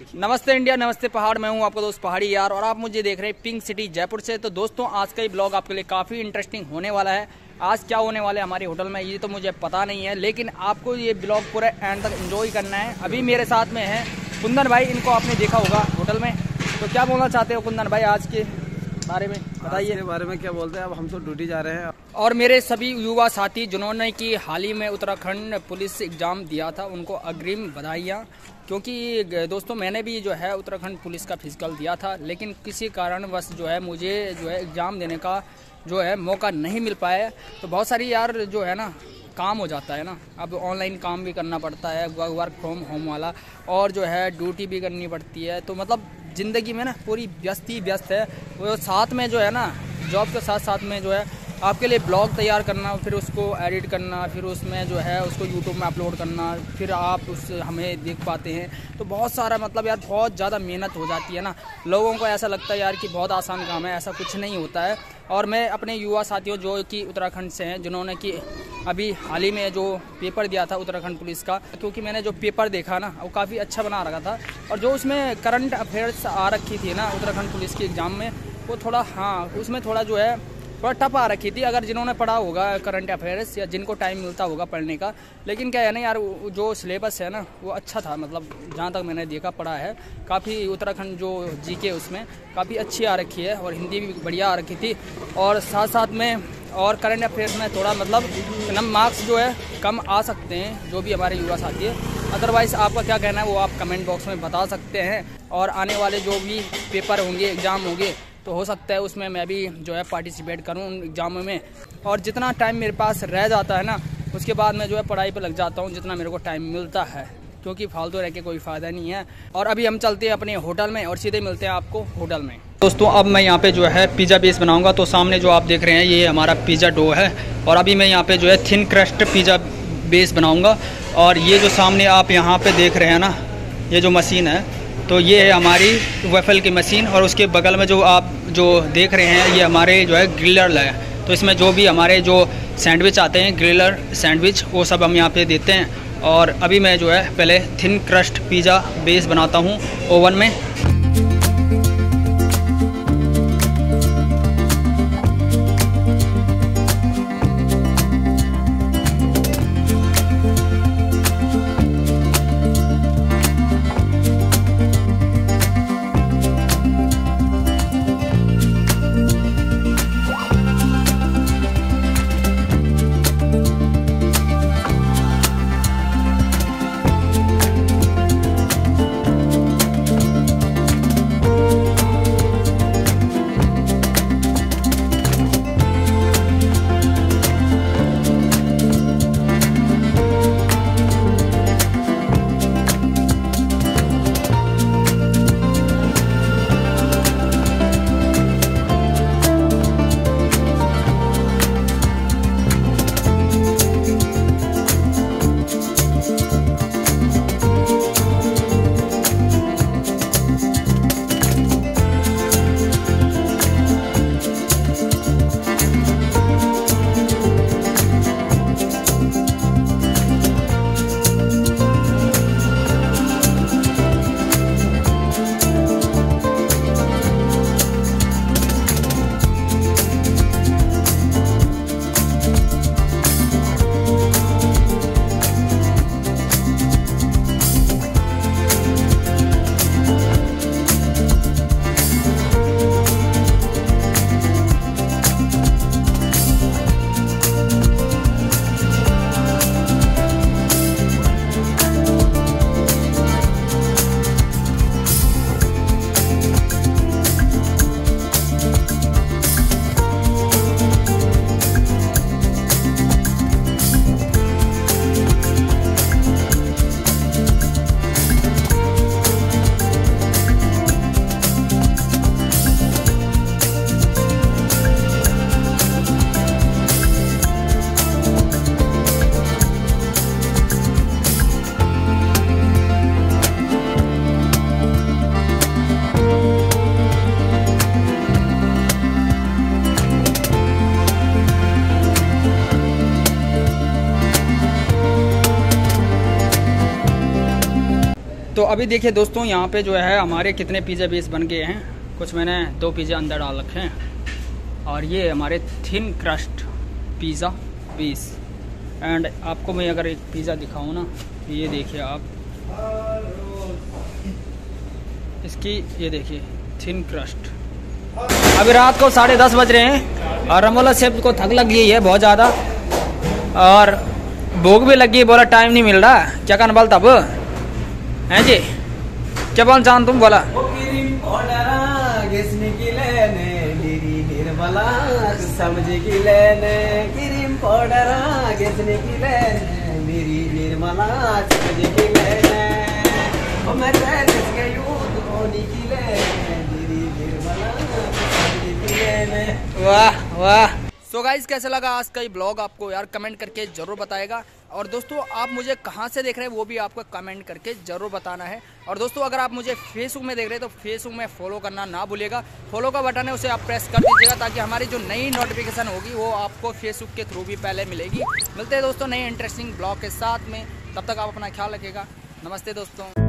नमस्ते इंडिया, नमस्ते पहाड़। मैं हूं आपका दोस्त पहाड़ी यार और आप मुझे देख रहे हैं पिंक सिटी जयपुर से। तो दोस्तों, आज का ये ब्लॉग आपके लिए काफ़ी इंटरेस्टिंग होने वाला है। आज क्या होने वाला है हमारे होटल में ये तो मुझे पता नहीं है, लेकिन आपको ये ब्लॉग पूरा एंड तक एंजॉय करना है। अभी मेरे साथ में है कुंदन भाई, इनको आपने देखा होगा होटल में। तो क्या बोलना चाहते हो कुंदन भाई आज के बारे में, बताइए। के बारे में क्या बोलते हैं, अब हम तो ड्यूटी जा रहे हैं। और मेरे सभी युवा साथी जिन्होंने कि हाल ही में उत्तराखंड पुलिस एग्ज़ाम दिया था, उनको अग्रिम बधाइयाँ। क्योंकि दोस्तों, मैंने भी जो है उत्तराखंड पुलिस का फिजिकल दिया था, लेकिन किसी कारणवश जो है मुझे जो है एग्ज़ाम देने का जो है मौका नहीं मिल पाया। तो बहुत सारी यार जो है ना काम हो जाता है ना, अब ऑनलाइन काम भी करना पड़ता है, वर्क फ्रॉम होम वाला, और जो है ड्यूटी भी करनी पड़ती है। तो मतलब ज़िंदगी में ना पूरी व्यस्त ही व्यस्त है। वो साथ में जो है ना जॉब के साथ साथ में जो है आपके लिए ब्लॉग तैयार करना, फिर उसको एडिट करना, फिर उसमें जो है उसको यूट्यूब में अपलोड करना, फिर आप उससे हमें देख पाते हैं। तो बहुत सारा मतलब यार बहुत ज़्यादा मेहनत हो जाती है ना। लोगों को ऐसा लगता है यार कि बहुत आसान काम है, ऐसा कुछ नहीं होता है। और मैं अपने युवा साथियों जो कि उत्तराखंड से हैं, जिन्होंने कि अभी हाल ही में जो पेपर दिया था उत्तराखंड पुलिस का, क्योंकि मैंने जो पेपर देखा ना वो काफ़ी अच्छा बना रखा था। और जो उसमें करंट अफेयर्स आ रखी थी ना उत्तराखंड पुलिस के एग्ज़ाम में, वो थोड़ा उसमें थोड़ा जो है थोड़ा टफ आ रखी थी। अगर जिन्होंने पढ़ा होगा करंट अफेयर्स या जिनको टाइम मिलता होगा पढ़ने का, लेकिन क्या है ना यार, जो सिलेबस है ना वो अच्छा था। मतलब जहाँ तक मैंने देखा पढ़ा है, काफ़ी उत्तराखंड जो जीके उसमें काफ़ी अच्छी आ रखी है, और हिंदी भी बढ़िया आ रखी थी। और साथ साथ में और करंट अफेयर्स में थोड़ा मतलब मार्क्स जो है कम आ सकते हैं, जो भी हमारे युवा साथी है। अदरवाइज़ आपका क्या कहना है वो आप कमेंट बॉक्स में बता सकते हैं। और आने वाले जो भी पेपर होंगे, एग्ज़ाम होंगे, तो हो सकता है उसमें मैं भी जो है पार्टिसिपेट करूं उन एग्ज़ामों में। और जितना टाइम मेरे पास रह जाता है ना, उसके बाद मैं जो है पढ़ाई पे लग जाता हूं, जितना मेरे को टाइम मिलता है, क्योंकि फालतू रह के कोई फ़ायदा नहीं है। और अभी हम चलते हैं अपने होटल में और सीधे मिलते हैं आपको होटल में। दोस्तों, अब मैं यहाँ पे जो है पिज़्ज़ा बेस बनाऊँगा। तो सामने जो आप देख रहे हैं ये हमारा पिज़्ज़ा डो है, और अभी मैं यहाँ पर जो है थिन क्रस्ट पिज़्ज़ा बेस बनाऊँगा। और ये जो सामने आप यहाँ पर देख रहे हैं ना, ये जो मशीन है, तो ये है हमारी वेफल की मशीन। और उसके बगल में जो आप जो देख रहे हैं ये हमारे जो है ग्रिलर है। तो इसमें जो भी हमारे जो सैंडविच आते हैं, ग्रिलर सैंडविच, वो सब हम यहाँ पे देते हैं। और अभी मैं जो है पहले थिन क्रस्ट पिज़्ज़ा बेस बनाता हूँ ओवन में। अभी देखिए दोस्तों, यहाँ पे जो है हमारे कितने पिज़्ज़ा बेस बन गए हैं। कुछ मैंने 2 पिज़्ज़ा अंदर डाल रखे हैं और ये हमारे thin crust pizza base. And आपको मैं अगर एक पिज़्ज़ा दिखाऊँ ना, ये देखिए आप इसकी, ये देखिए थिन क्रस्ट। अभी रात को 10:30 बज रहे हैं और रमोला शेफ को थक लग गई है बहुत ज़्यादा और भूख भी लगी है। बोला टाइम नहीं मिल रहा, क्या करना बोल तब हैं जी, क्या बोल जान तुम बोला समझ की लेने क्रीम पाउडर घिसने की लेने मेरी निर्मला समझ की लेने मैं होने की लेने मेरी निर्मला समझ की लेने। वाह वाह। सो गाइस, कैसा लगा आज का ये ब्लॉग आपको यार कमेंट करके ज़रूर बताएगा। और दोस्तों आप मुझे कहाँ से देख रहे हैं वो भी आपको कमेंट करके ज़रूर बताना है। और दोस्तों अगर आप मुझे फेसबुक में देख रहे हैं तो फेसबुक में फॉलो करना ना भूलिएगा। फॉलो का बटन है उसे आप प्रेस कर दीजिएगा ताकि हमारी जो नई नोटिफिकेशन होगी वो आपको फेसबुक के थ्रू भी पहले मिलेगी। मिलते हैं दोस्तों नए इंटरेस्टिंग ब्लॉग के साथ में, तब तक आप अपना ख्याल रखिएगा। नमस्ते दोस्तों।